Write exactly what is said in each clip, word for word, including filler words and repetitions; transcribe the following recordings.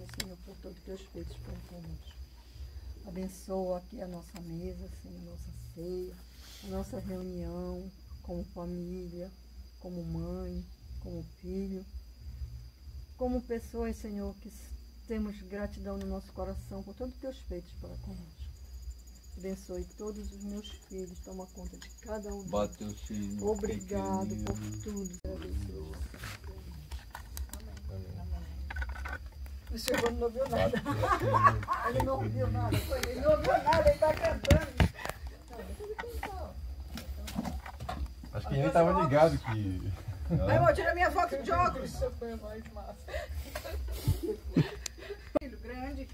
agradecendo, Senhor, por tudo que os feitos por conosco. Abençoa aqui a nossa mesa, Senhor, a nossa ceia, a nossa reunião como família, como mãe, como filho, como pessoas, Senhor, que temos gratidão no nosso coração por todos os teus feitos para conosco. Abençoe todos os meus filhos, toma conta de cada um deles. Obrigado por tudo. Abençoe. O senhor não ouviu nada. Ele não ouviu nada. Ele não ouviu nada, ele está cantando. Acho que ele estava ligado que... Vai, irmão, tira minha foto de óculos. Foi mais massa. Filho grande.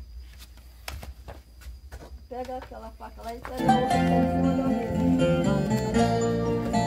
Pega aquela faca lá e pega a outra em cima da mesa.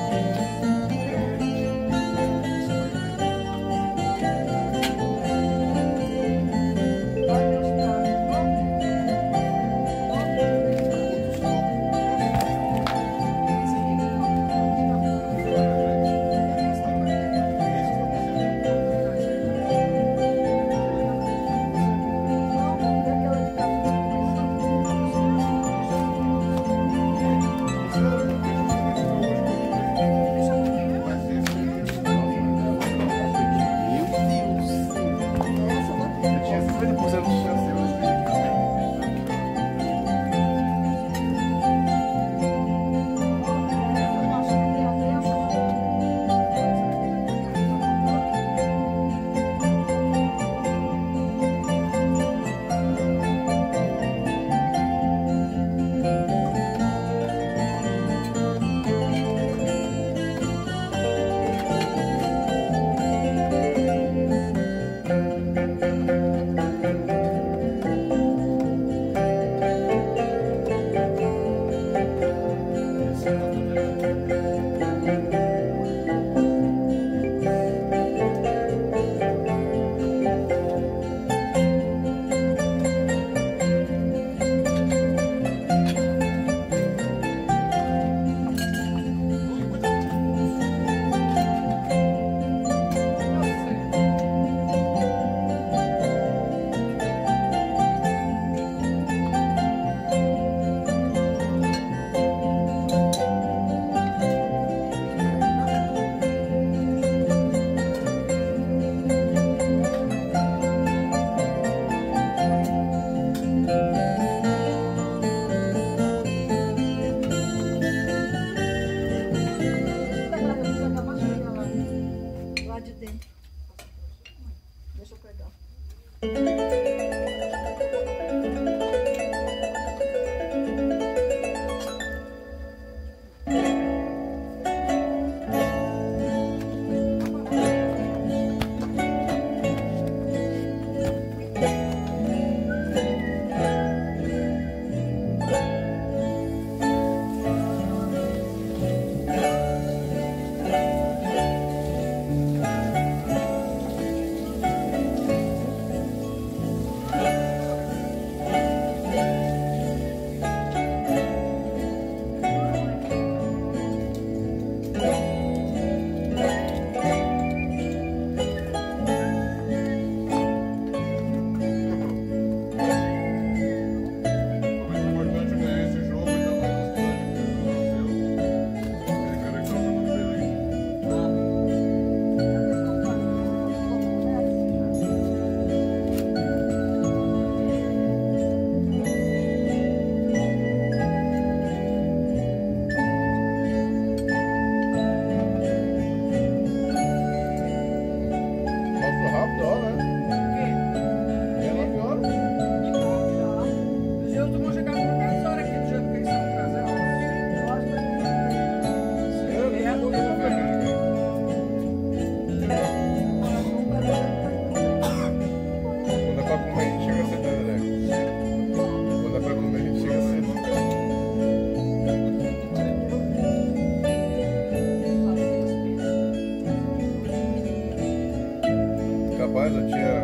Rapaz, a tia,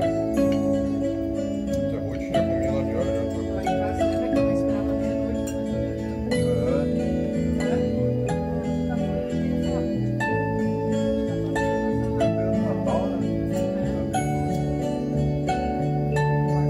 tia Ruth já comia nove horas, já foi. Lá em casa, lembra que ela esperava meia-noite? Natal, né?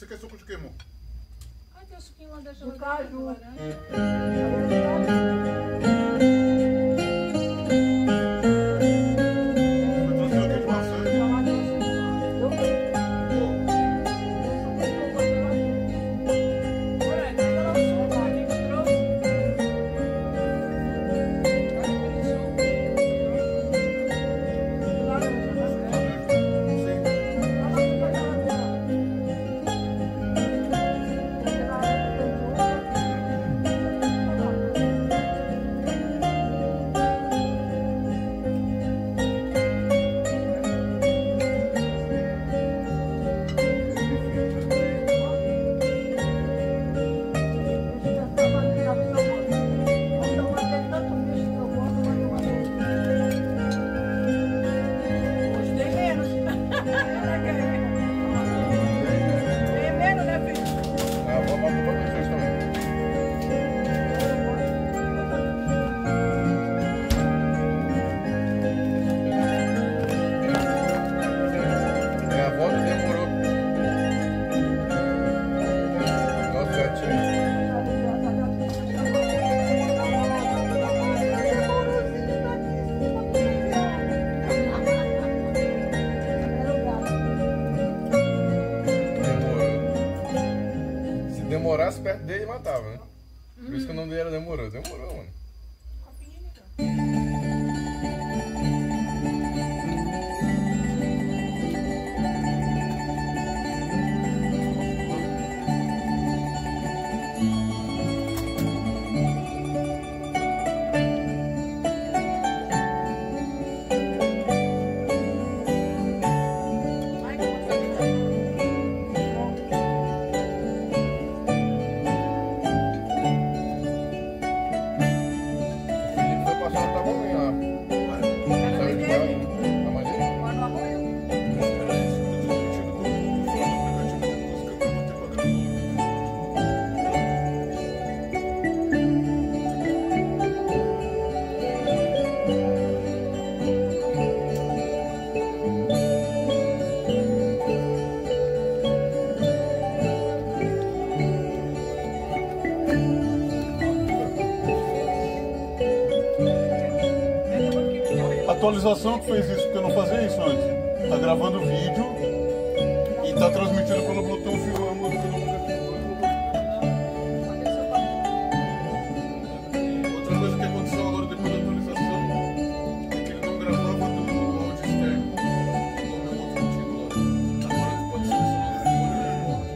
quer suco de quê, amor? Ah, tem o suquinho lá da De geladeira. caju. laranja. Eu trouxe suco de maçã. Eu Pô, Olha, pega lá o suco, ó, quem te trouxe? Olha aquele suco. Laranja, né? sim. Hoje tem menos. Tem menos, né, filho? Ah, vou botar pra vocês também. Minha avó não demorou. Nossa, gatinho. Demorou. Se demorasse perto dele, matava, né? Por isso que o nome dele era Demorou. Demorou, mano. Ai, como foi que O Felipe foi passar uma tabuinha lá. Saiu de casa. A mãe dele? tá no arroio? Pega um pouquinho de arroio. Atualização que fez isso, porque eu não fazia isso antes. Tá gravando vídeo e tá transmitindo pelo Bluetooth a música do aplicativo. Outra coisa que aconteceu agora depois da atualização é que ele não gravava do áudio externo, igual meu outro antigo lá. Agora ele pode selecionar o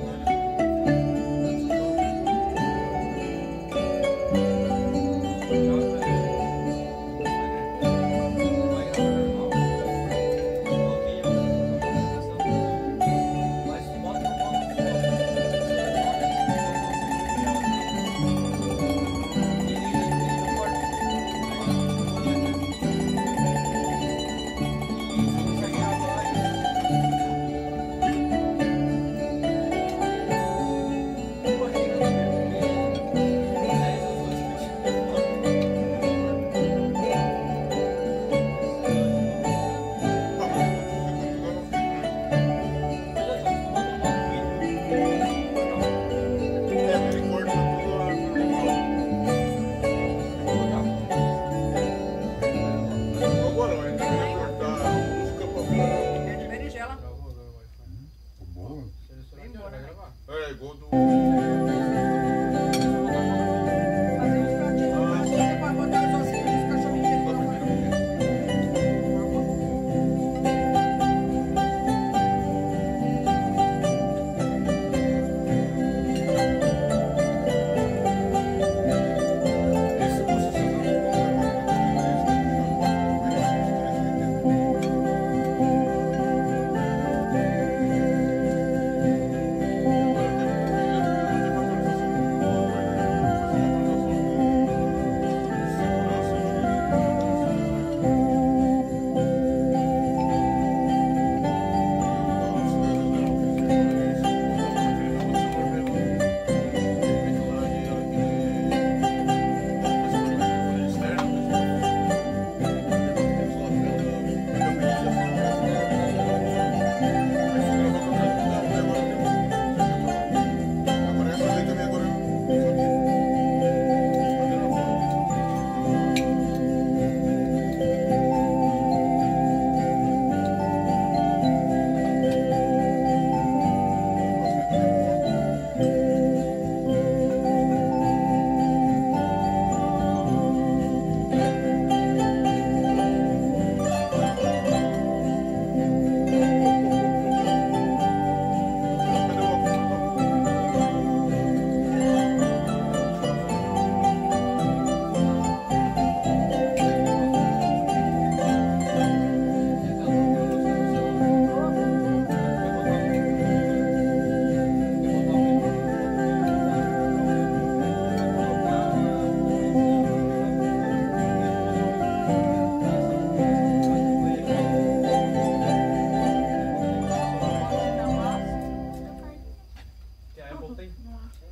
Agora, eu ainda ia cortar a música pra fora. É de berinjela. Boa. Vem embora, né? É, igual do. Fazer uns pratinhos. Você pode botar os ossinhos dos cachorrinhos dele pra fora. Esse processador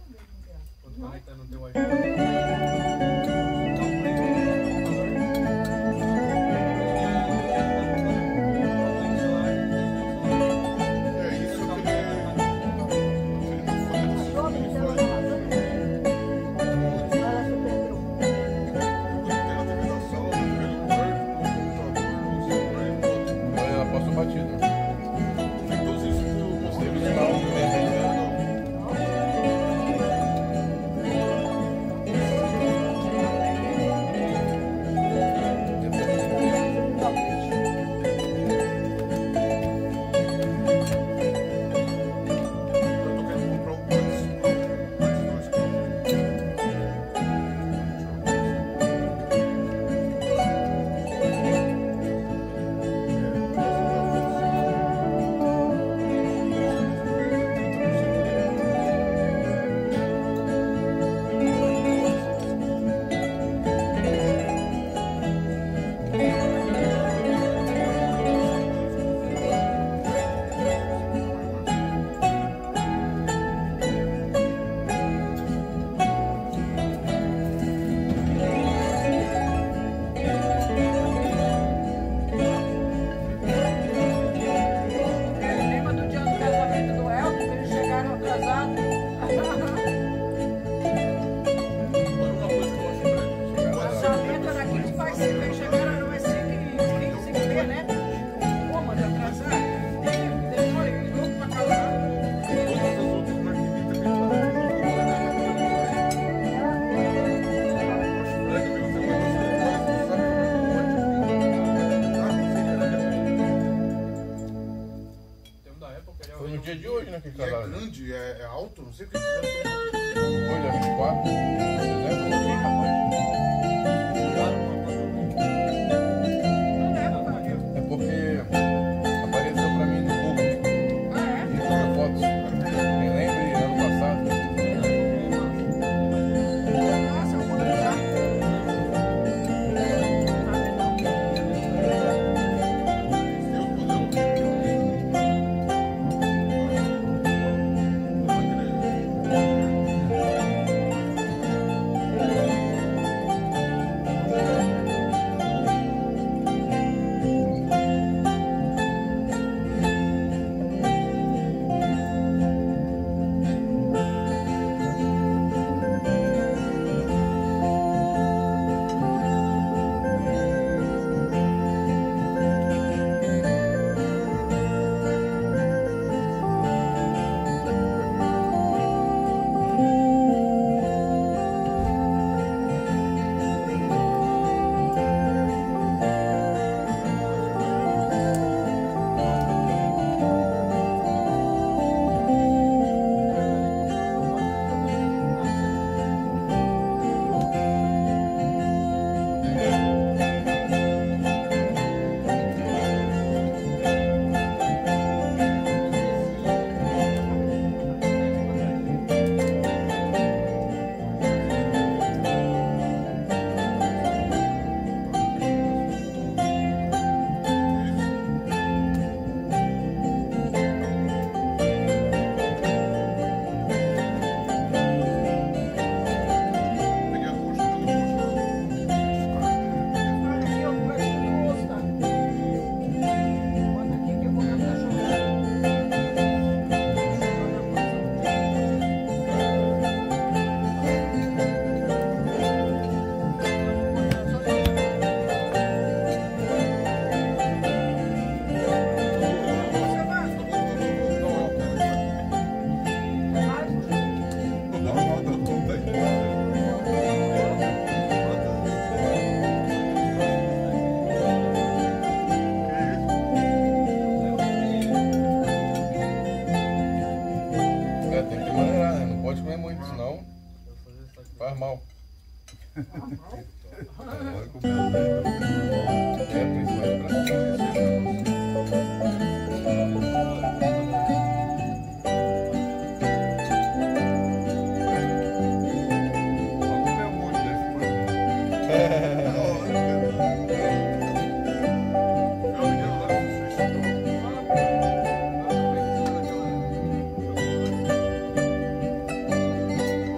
Quando conectar no teu Wi-Fi. Lembra do dia do casamento do Elton, que eles chegaram atrasados? Agora uma coisa que eu acho O grande. casamento era quinze para cinco, eles chegaram às cinco e quinze e meia, né? Pô, mas atrasado. Demora, eles loucos para casar. Todas as outras maquinitas que a gente faz. Tem da época, ele é Foi no dia de hoje, né, que E é casaram. né? grande, é, é alto, não sei o que fizeram. Hoje é vinte e quatro de dezembro. É porque apareceu pra mim no Google. Ah, é? E joga fotos. Me lembre ano passado. Nossa, eu vou lembrar. Aqui eu vou tudo osso, tá? Bota aqui que eu vou dar pra chorar. Você vai? É, tem que maneirar, né? Não pode comer muito, senão faz mal. É, principalmente pra Não,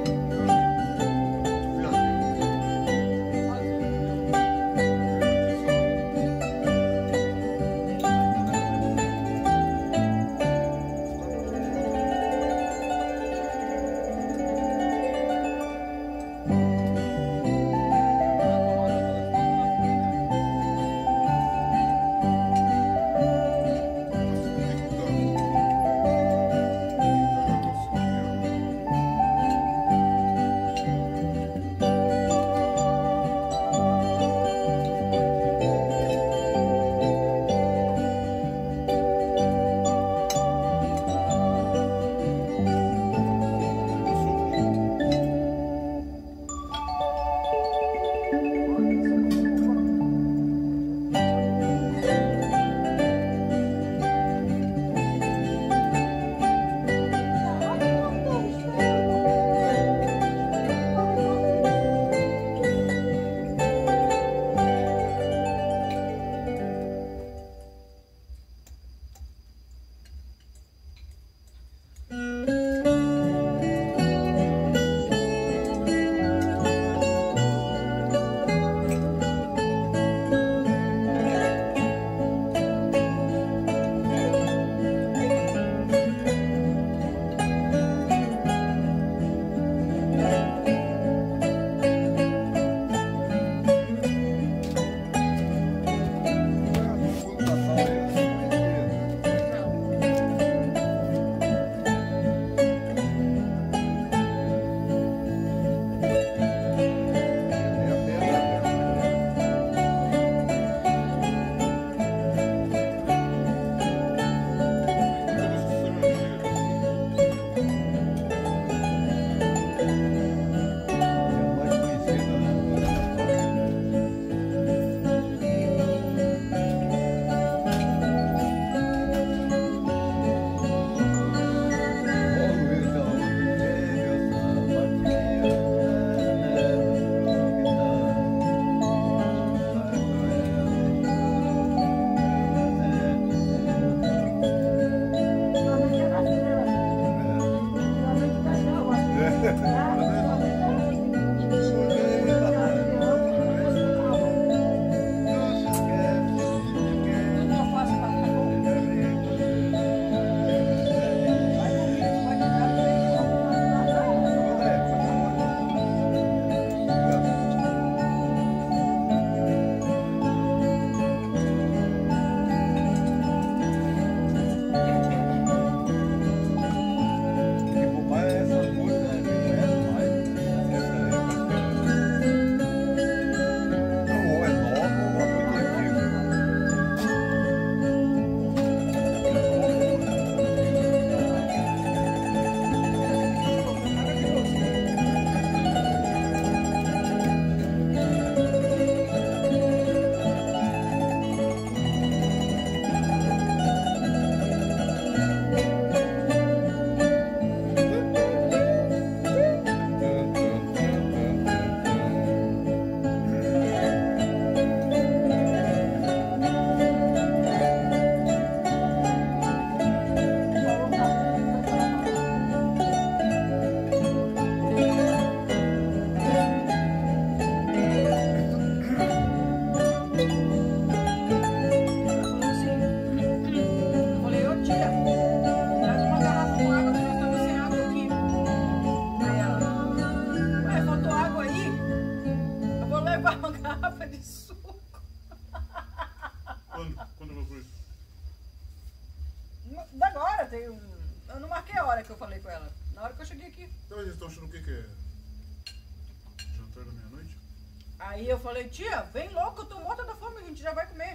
Aí eu falei, tia, vem logo, eu tô morta da fome, a gente já vai comer.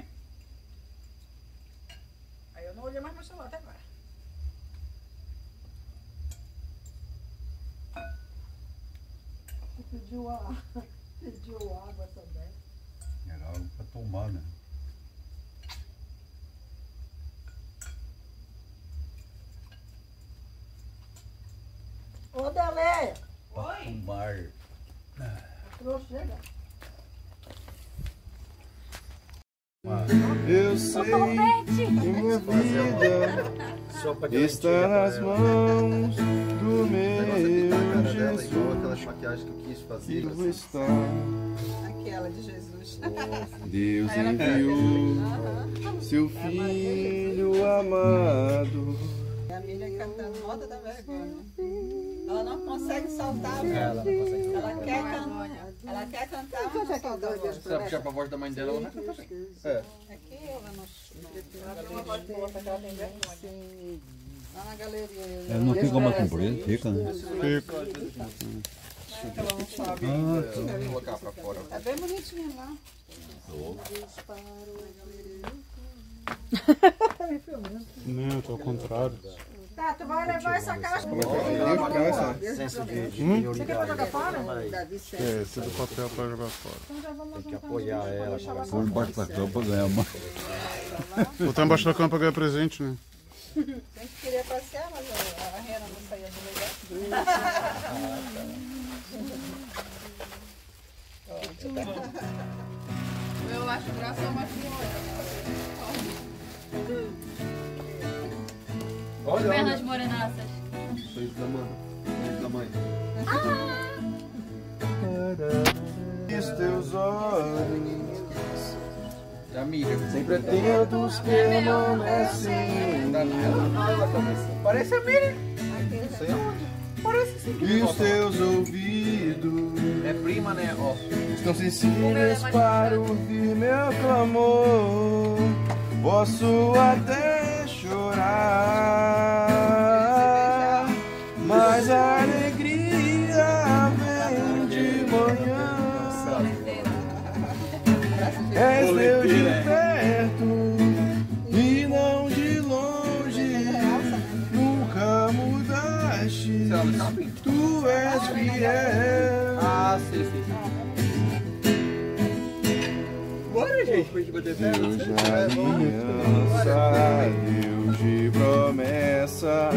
Aí eu não olhei mais meu celular até agora. Pediu, a, pediu água também. Era água pra tomar, né? Ô, Deleia! Pra tomar. Não chega. Eu sei que minha vida está nas mãos do meu Jesus. Aquela maquiagem que eu quis fazer. Vivo está. Aquela de Jesus. Deus enviou seu Filho amado. A Miriam cantando Moda da Vergonha. Ela não consegue soltar. Ela não consegue. Ela quer cantar. Ela quer cantar, mas não solta a voz. Se ela puxar pra voz da mãe dela, ela vai cantar bem. É. É que ela não... Ela tem uma voz boa, porque ela tem vergonha. Lá na galeria. Ela não fica uma comprida, fica, né? Fica. Ela não sabe. Vou colocar pra fora. É bem bonitinha lá. Não, tô ao contrário. Tá, tu vai levar essa caixa. Essa? Hum? Você quer pra jogar fora? É, esse do papel pra jogar fora. Tem que apoiar ela. Pôr embaixo da cama pra ganhar mais. Botar tá embaixo da cama pra ganhar presente, né? A gente queria passear, mas a Rena não saía do lugar. Eu acho graça é uma Olha, Pernas morenaças. Beijo da mãe. Beijo da mãe. Os teus olhos da Miriam. sempre atentos que permanecem. Parece a Miriam. E os teus ouvidos É prima, né? Ó. estão sensíveis para ouvir meu clamor. Posso até chorar, mas a alegria vem de manhã. És meu de perto e não de longe. Nunca mudaste, tu és fiel. Ah, sim, sim. Bora, gente, pra gente bater Deus de aliança, Deus de promessa,